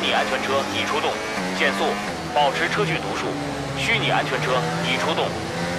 拟安全车已出动，减速，保持车距读数。虚拟安全车已出动。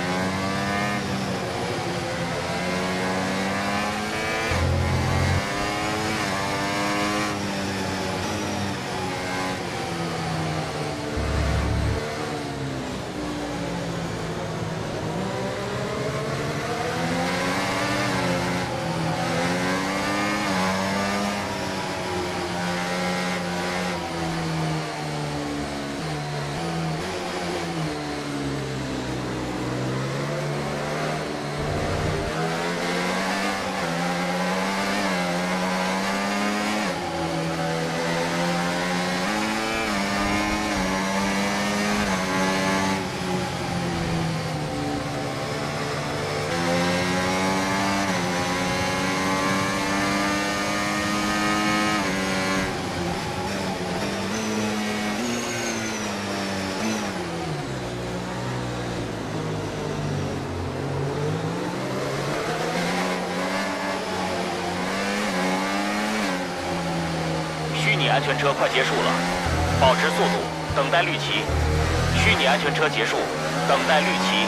虚拟安全车快结束了，保持速度，等待绿旗。虚拟安全车结束，等待绿旗。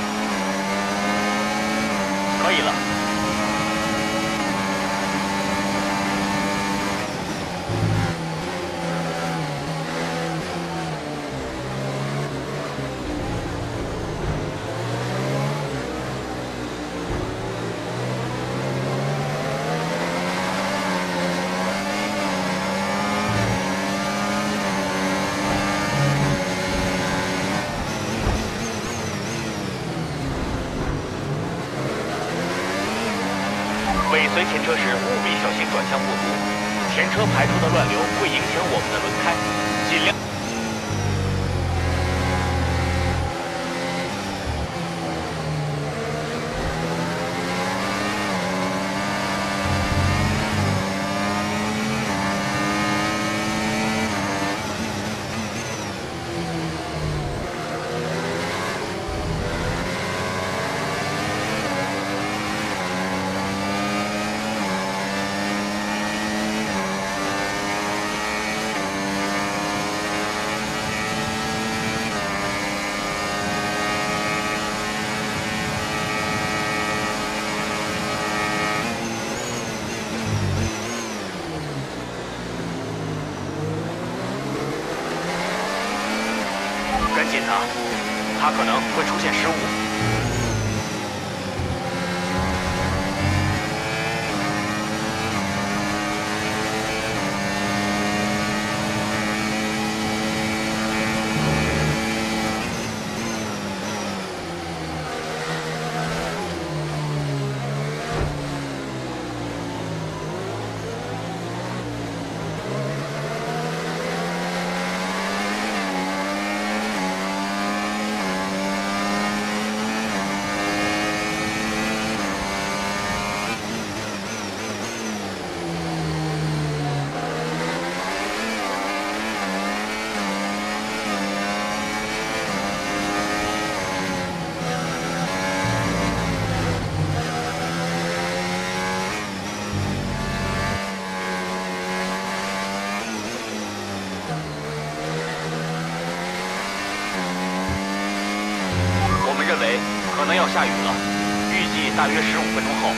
可以了。尾随前车时务必小心转向不足，前车排出的乱流会影响我们的轮胎，尽量。 赶紧的，他可能会出现失误。认为可能要下雨了，预计大约15分钟后。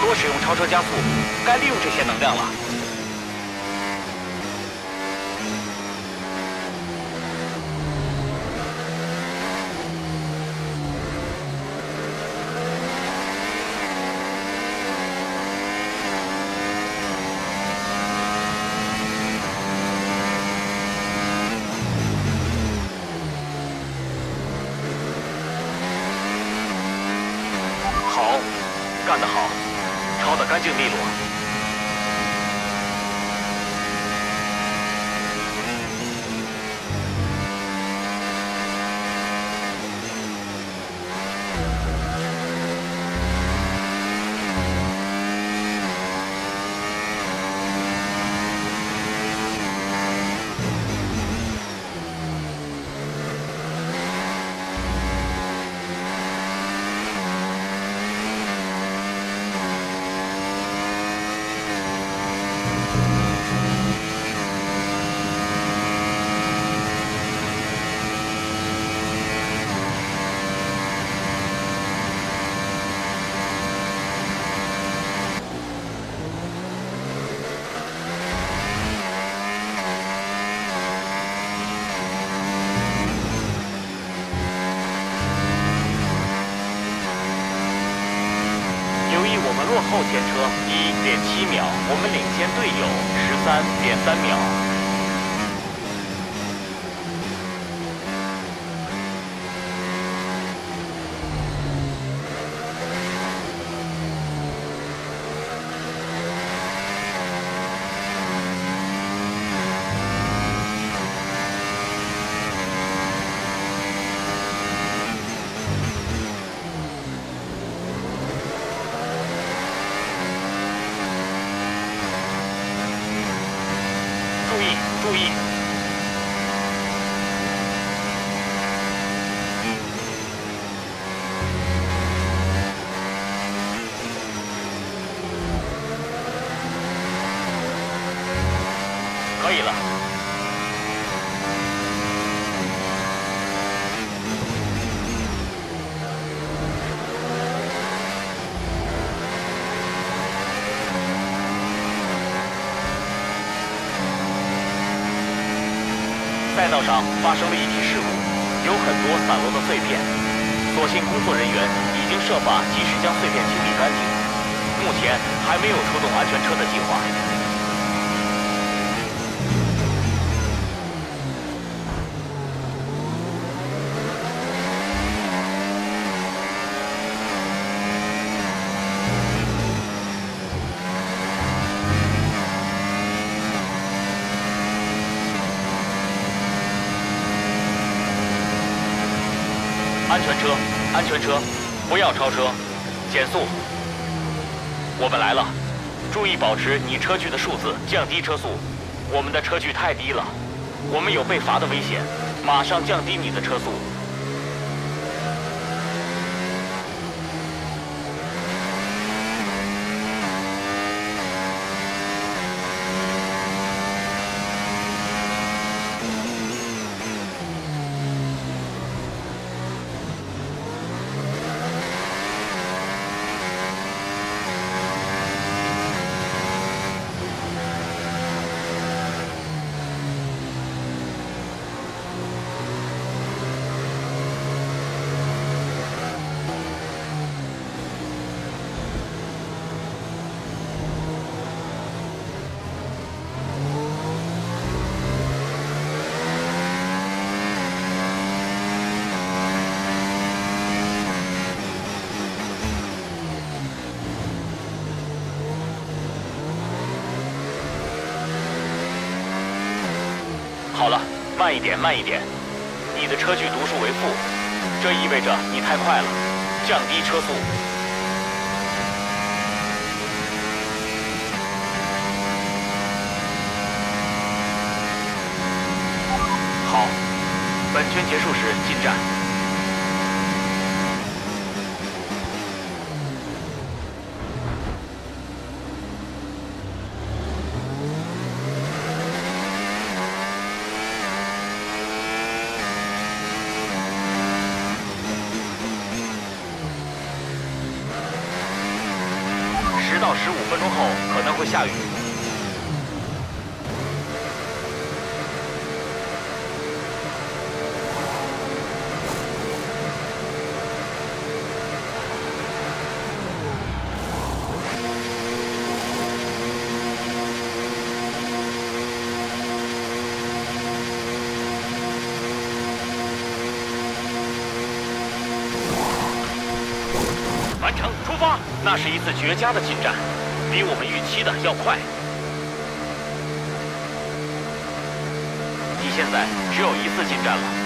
多使用超车加速，该利用这些能量了。好，干得好，超得干净利落。落后前车1.7秒，我们领先队友13.3秒。注意！可以了。赛道上发生了一起事故，有很多散落的碎片。所幸工作人员已经设法及时将碎片清理干净，目前还没有出动安全车的计划。安全车，安全车，不要超车，减速。我们来了，注意保持你车距的数字，降低车速。我们的车距太低了，我们有被罚的危险，马上降低你的车速。好了，慢一点，慢一点。你的车距读数为负，这意味着你太快了，降低车速。好，本圈结束时进站。10 到15分钟后可能会下雨。完成，出发！那是一次绝佳的进展，比我们预期的要快。你现在只有1次进站了。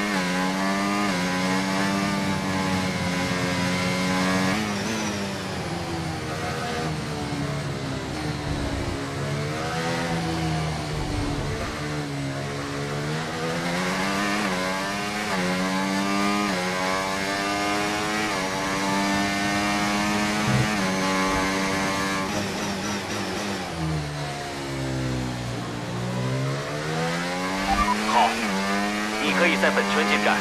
好，你可以在本圈进站。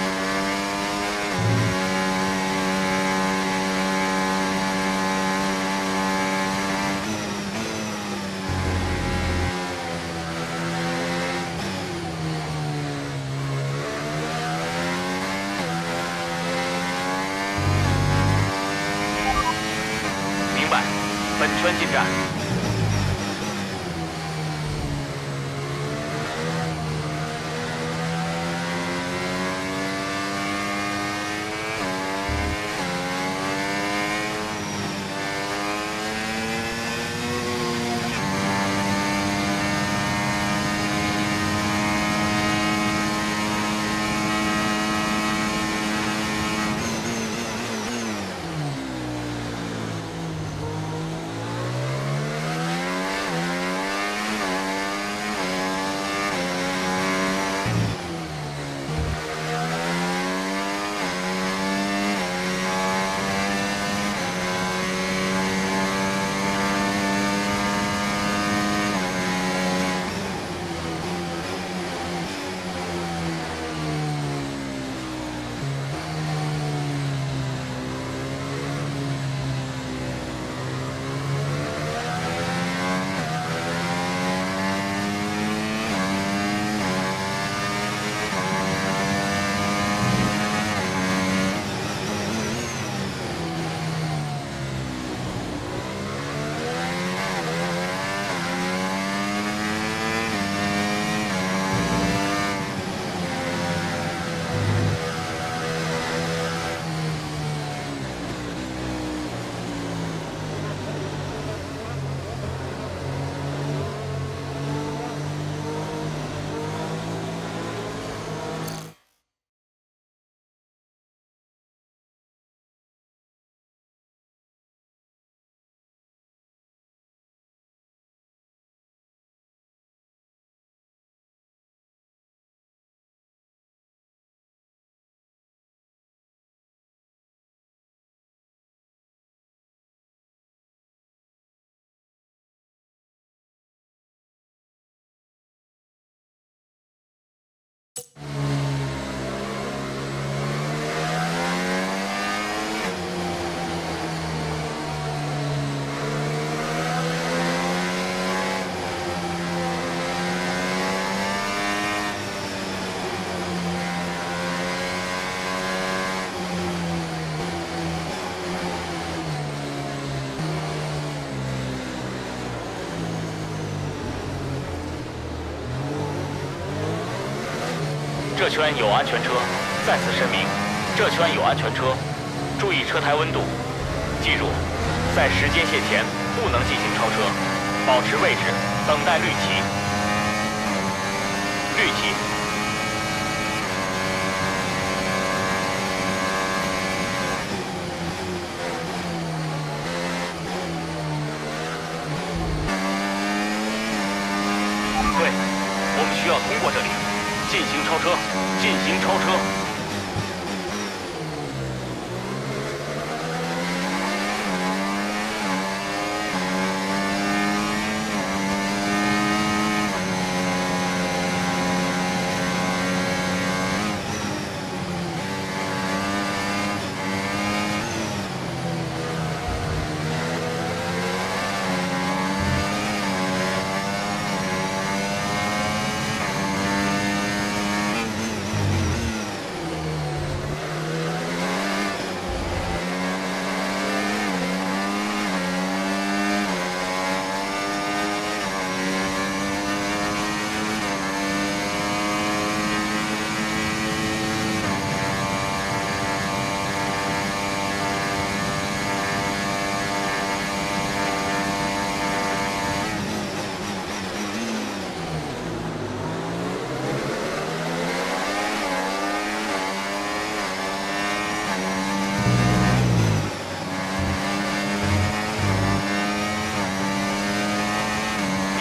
明白，本圈进站。这圈有安全车，再次声明，这圈有安全车，注意车胎温度。记住，在时间线前不能进行超车，保持位置，等待绿旗。绿旗。对，我们需要通过这里。进行超车，进行超车。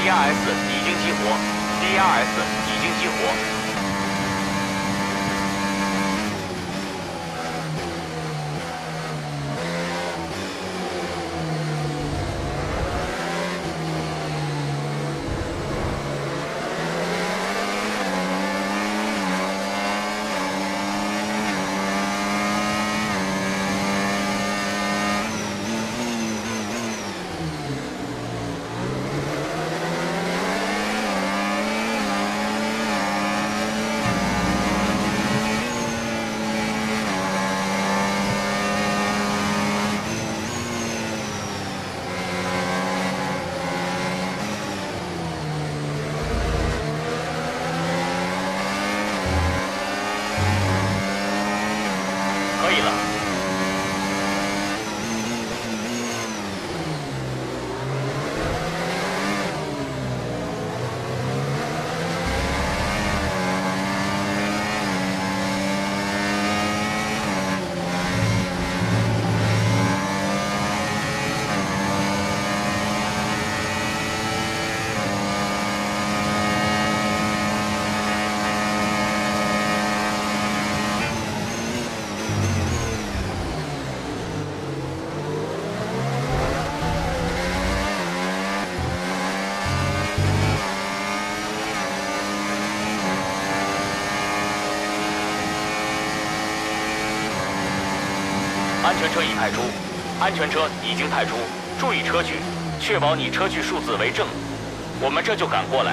DRS 已经激活 ，DRS 已经激活。 安全车已派出，安全车已经派出，注意车距，确保你车距数字为正。我们这就赶过来。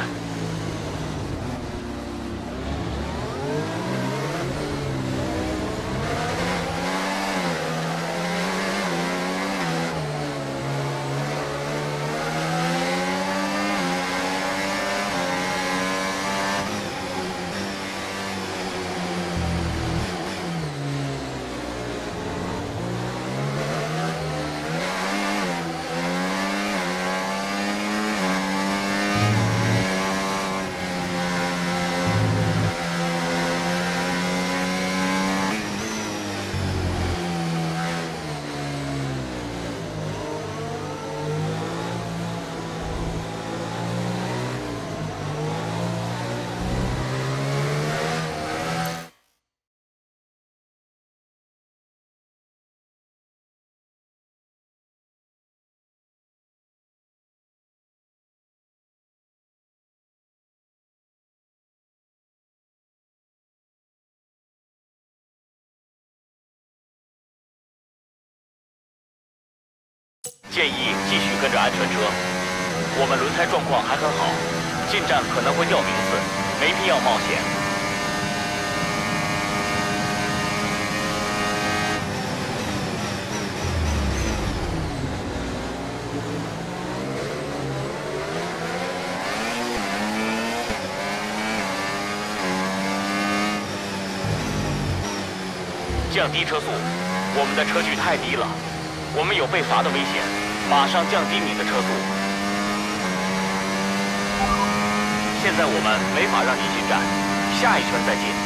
建议继续跟着安全车。我们轮胎状况还很好，进站可能会掉名次，没必要冒险。降低车速，我们的车距太低了，我们有被罚的危险。 马上降低你的车速。现在我们没法让你进站，下一圈再进。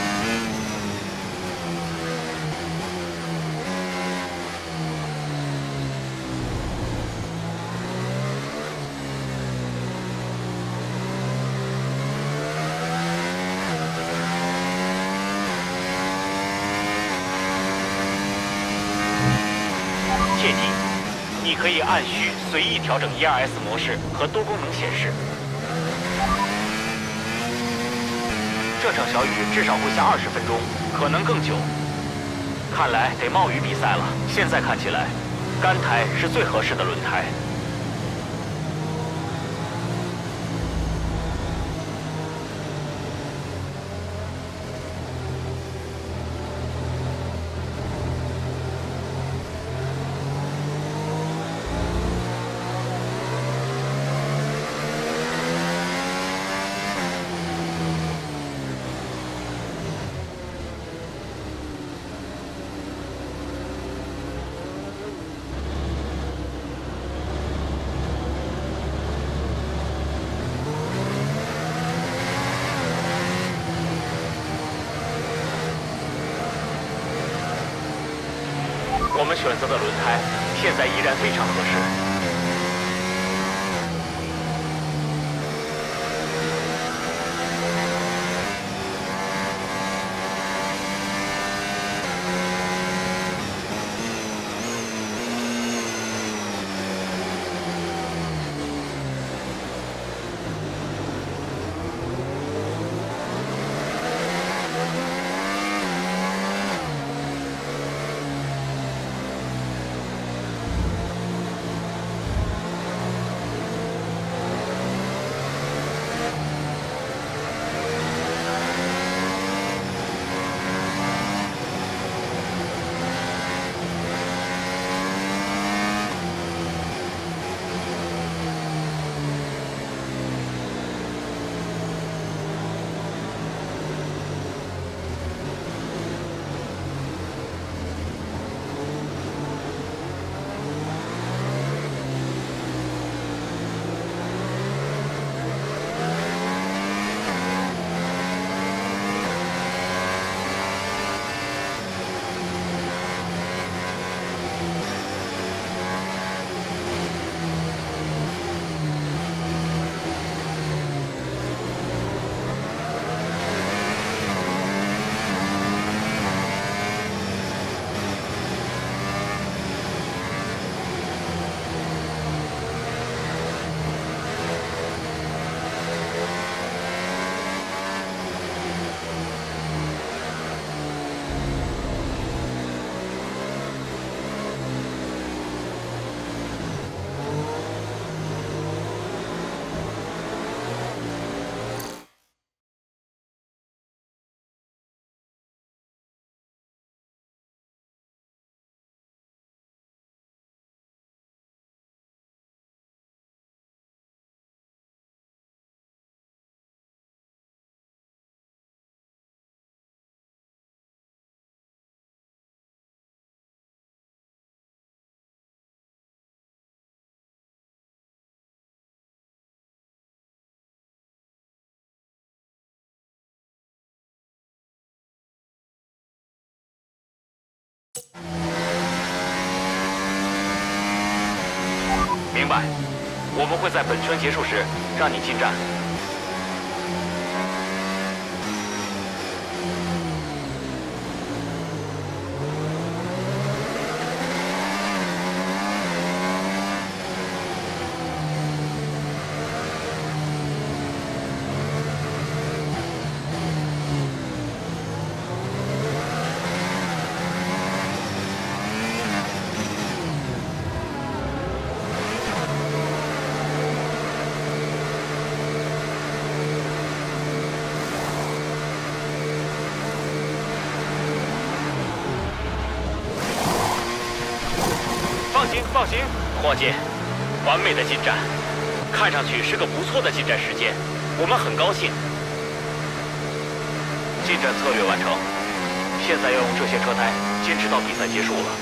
切记。 你可以按需随意调整 ERS 模式和多功能显示。这场小雨至少会下20分钟，可能更久。看来得冒雨比赛了。现在看起来，干胎是最合适的轮胎。 我们选择的轮胎现在依然非常合适。 明白。我们会在本圈结束时让你进站。 放行， 伙计，完美的进站，看上去是个不错的进站时间，我们很高兴。进站策略完成，现在要用这些车胎坚持到比赛结束了。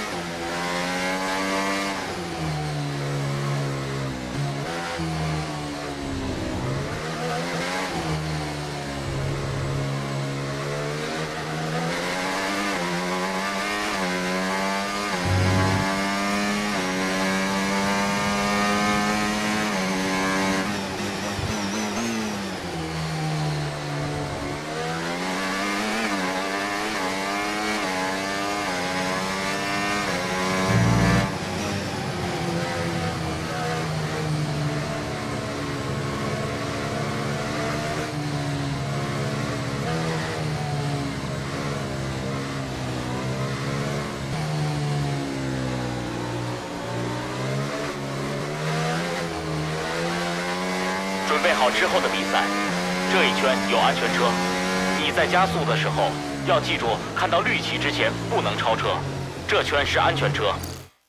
准备好之后的比赛，这一圈有安全车，你在加速的时候要记住，看到绿旗之前不能超车，这圈是安全车。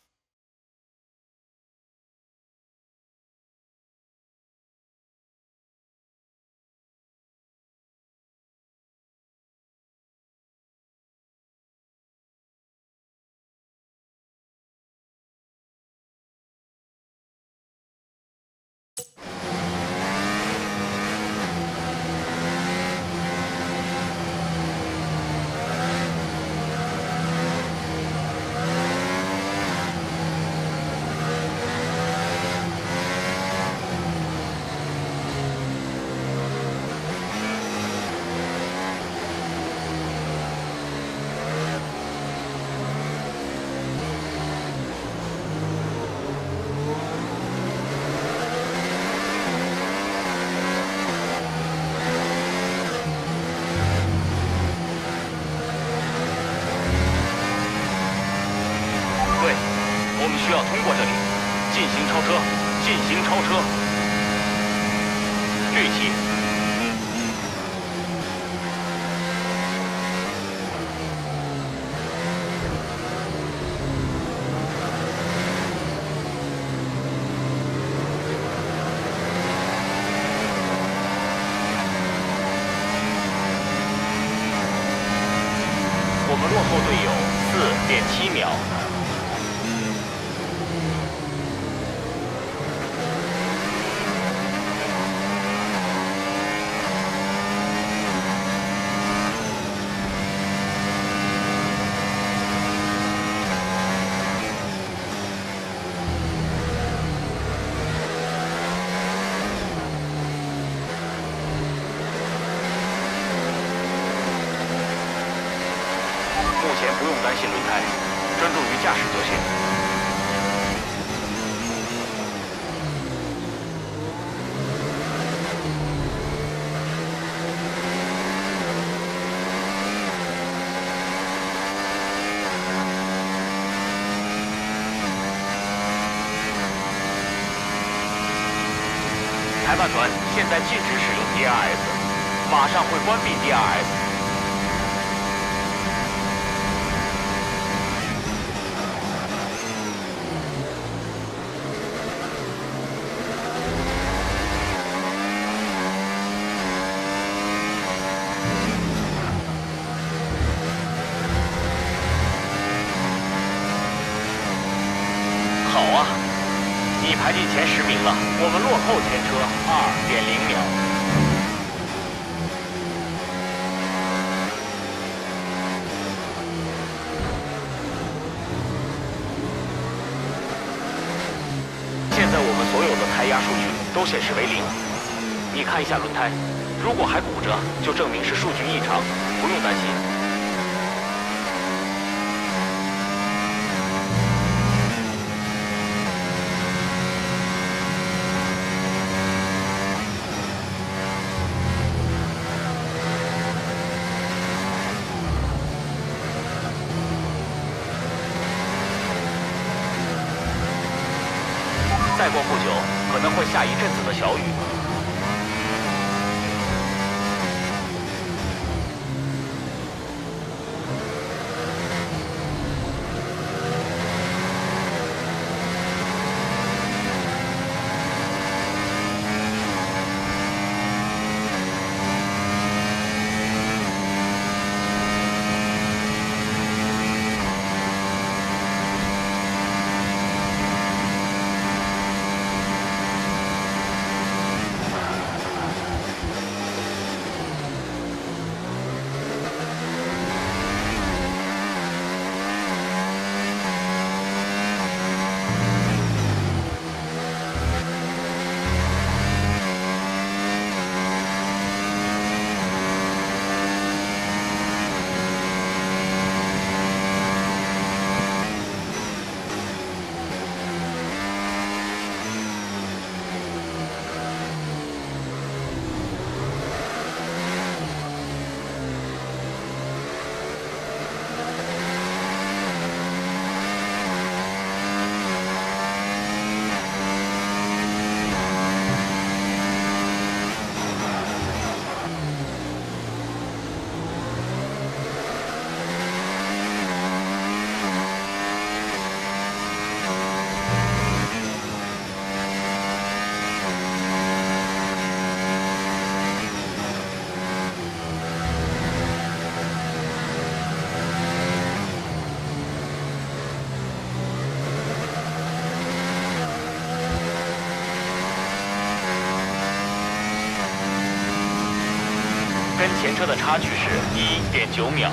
我们需要通过这里，进行超车，进行超车。绿旗。我们落后队友4.7秒。目前不用担心轮胎，专注于驾驶就行。裁判团现在禁止使用 DRS， 马上会关闭 DRS。好啊，你排进前10名了，我们落后前车2.0秒。现压数据都显示为0。你看一下轮胎，如果还鼓着，就证明是数据异常，不用担心。再过不久，可能会下一阵子的小雨。跟前车的差距是1.9秒。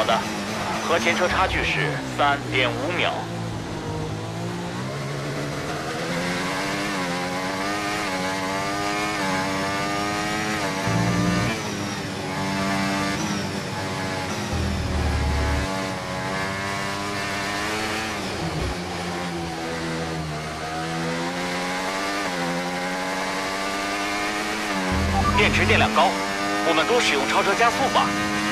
好的，和前车差距是3.5秒。电池电量高，我们多使用超车加速吧。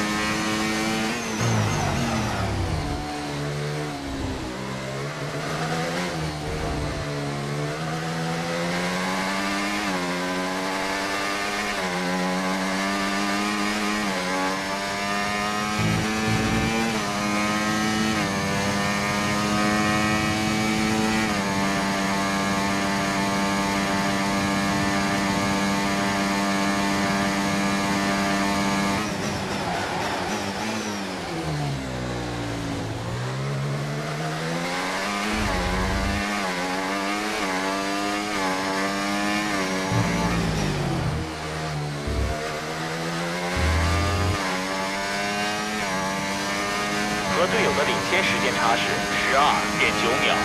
和队友的领先时间差是12.9秒。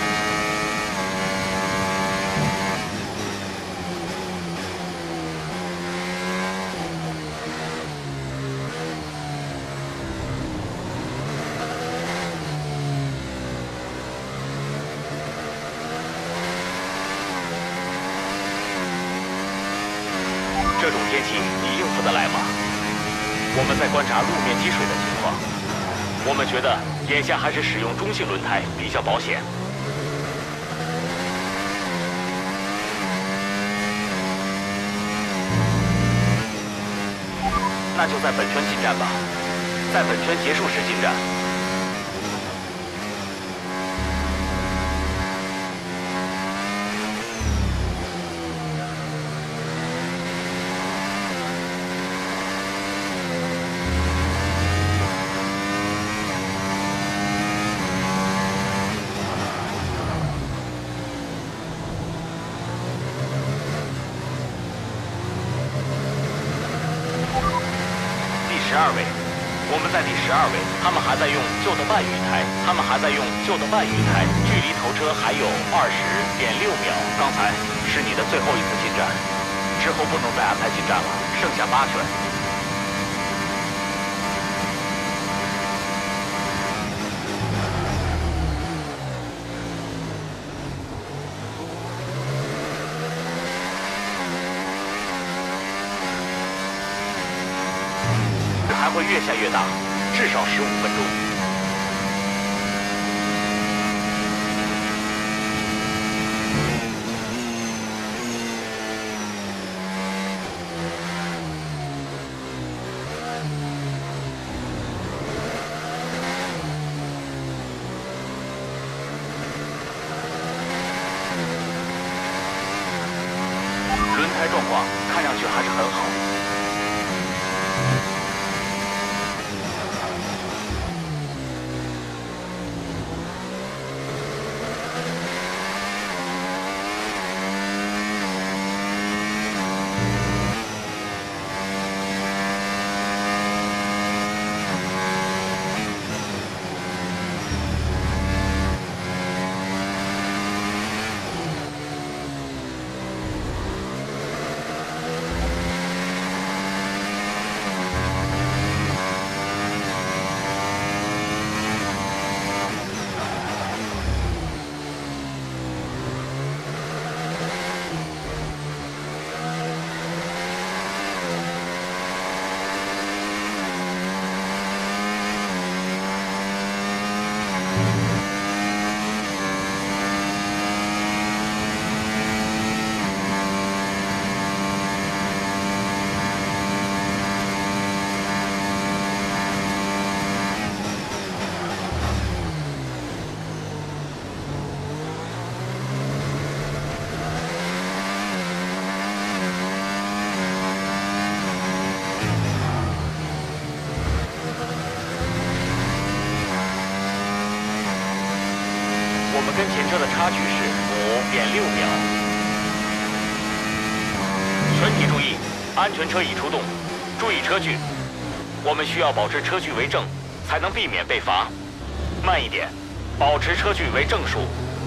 这种天气你应付得来吗？我们在观察路面积水的情况。我们觉得眼下还是使用中性轮胎比较保险。那就在本圈进站吧，在本圈结束时进站。12位，我们在第12位，他们还在用旧的半雨胎，距离头车还有20.6秒。刚才是你的最后一次进站，之后不能再安排进站了，剩下8圈。还会越下越大，至少15分钟。轮胎状况看上去还是很好。跟前车的差距是5.6秒。全体注意，安全车已出动，注意车距。我们需要保持车距为正， 才能避免被罚。慢一点，保持车距为正数。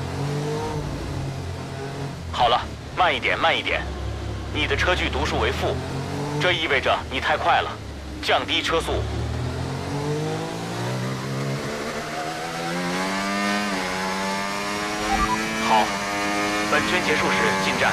好了，慢一点，慢一点。你的车距读数为负，这意味着你太快了，降低车速。好，本圈结束时进站。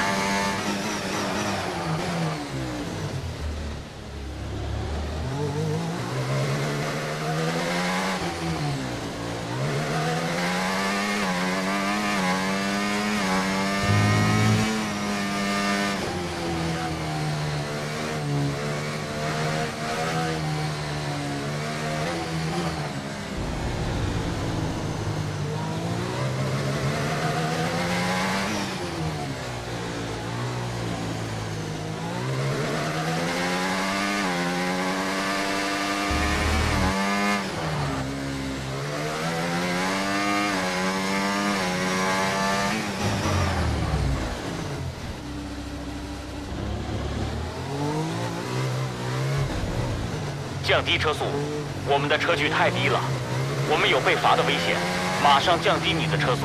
降低车速，我们的车距太低了，我们有被罚的危险。马上降低你的车速。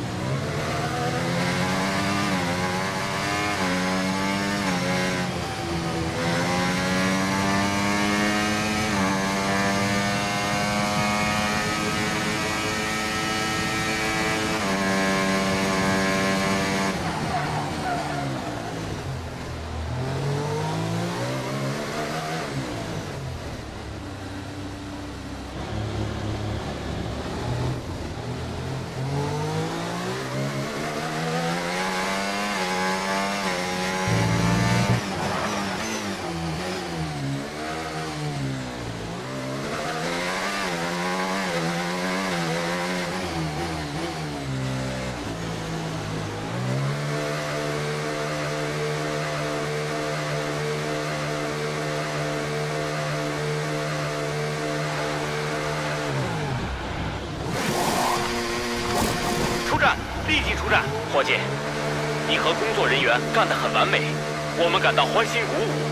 立即出战，伙计，你和工作人员干得很完美，我们感到欢欣鼓舞。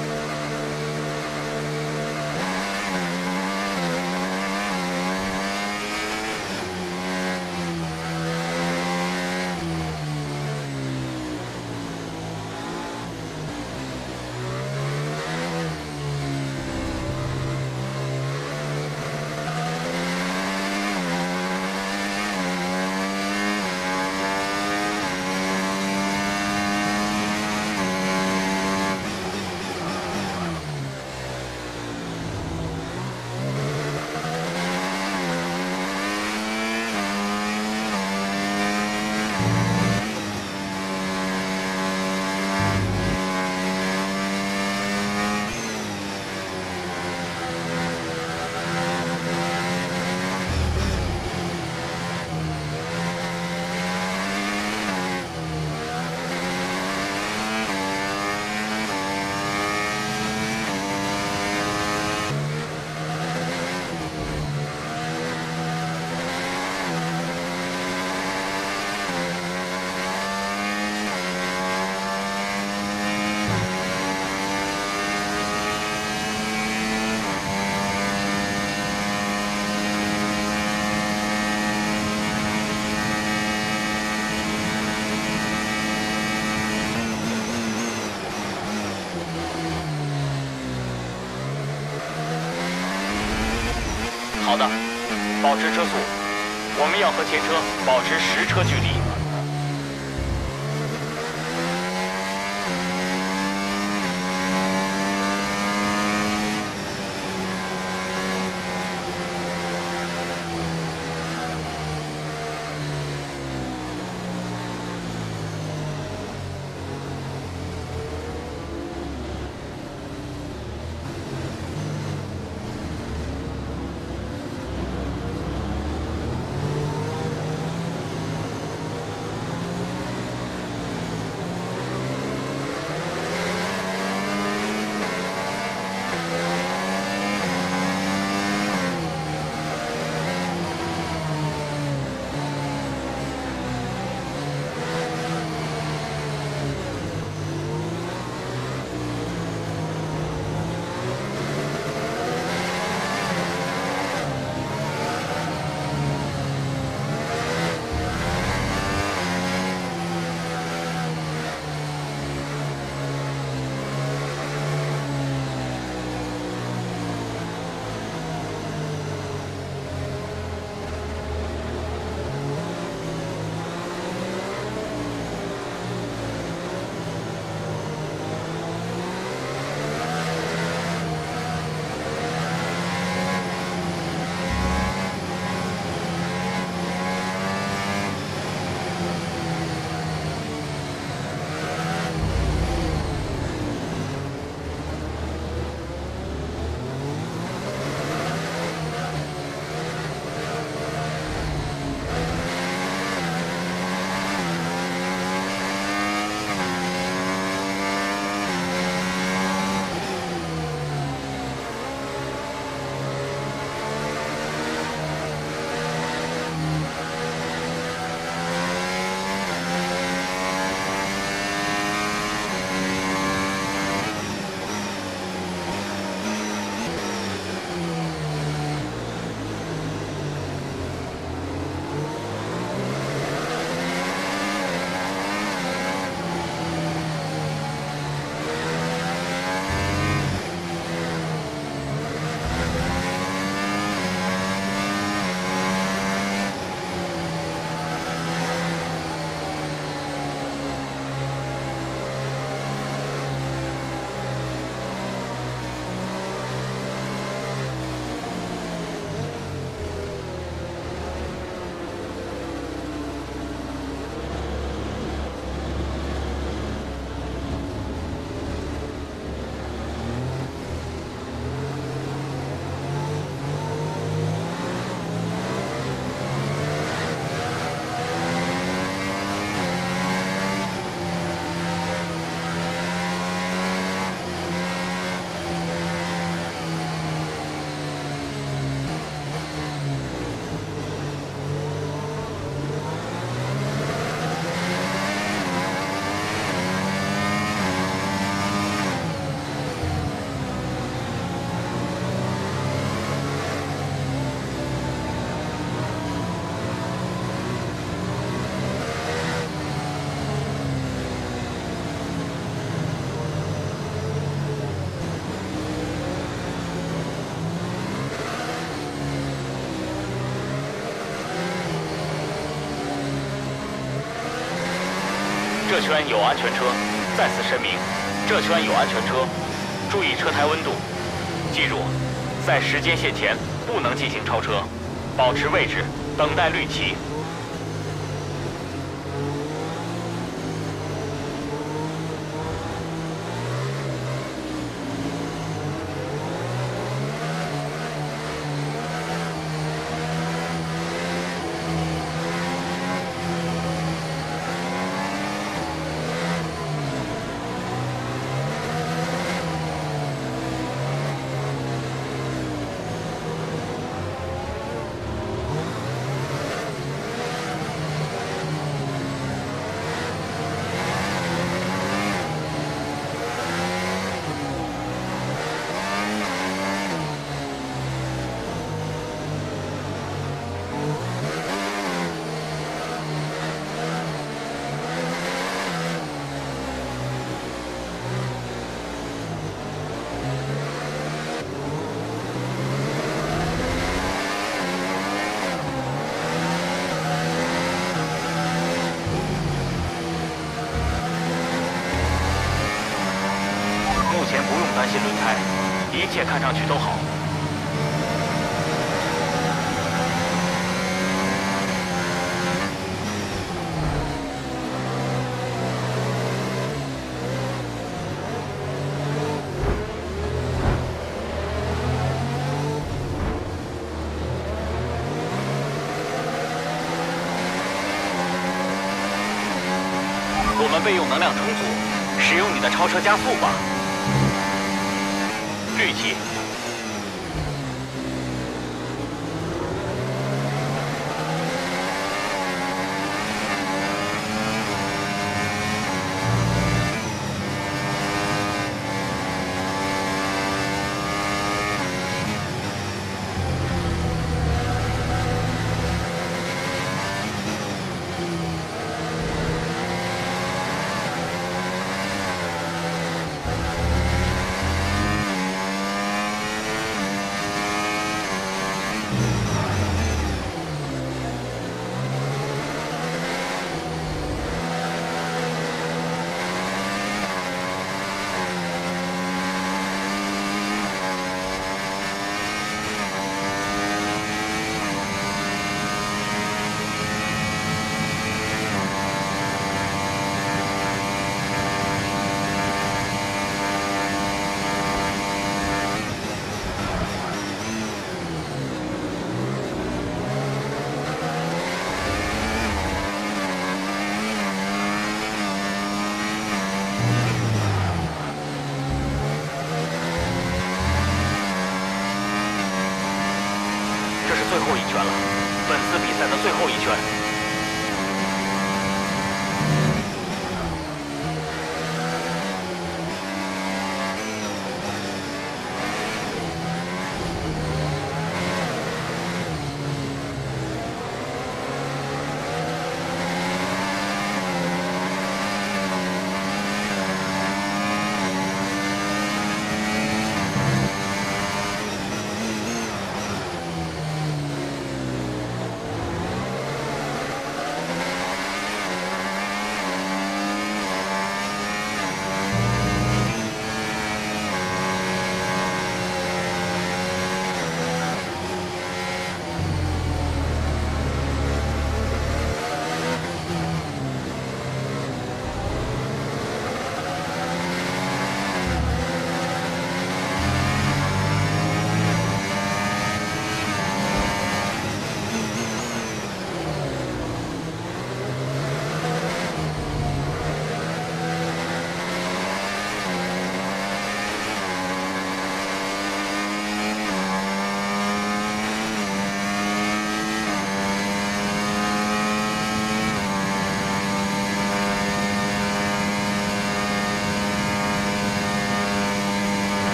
好的，保持车速，我们要和前车保持10车距离。 这圈有安全车，再次声明，这圈有安全车，注意车胎温度。记住，在时间线前不能进行超车，保持位置，等待绿旗。 担心轮胎，一切看上去都好。我们备用能量充足，使用你的超车加速吧。 绿旗。最后一圈了，本次比赛的最后一圈。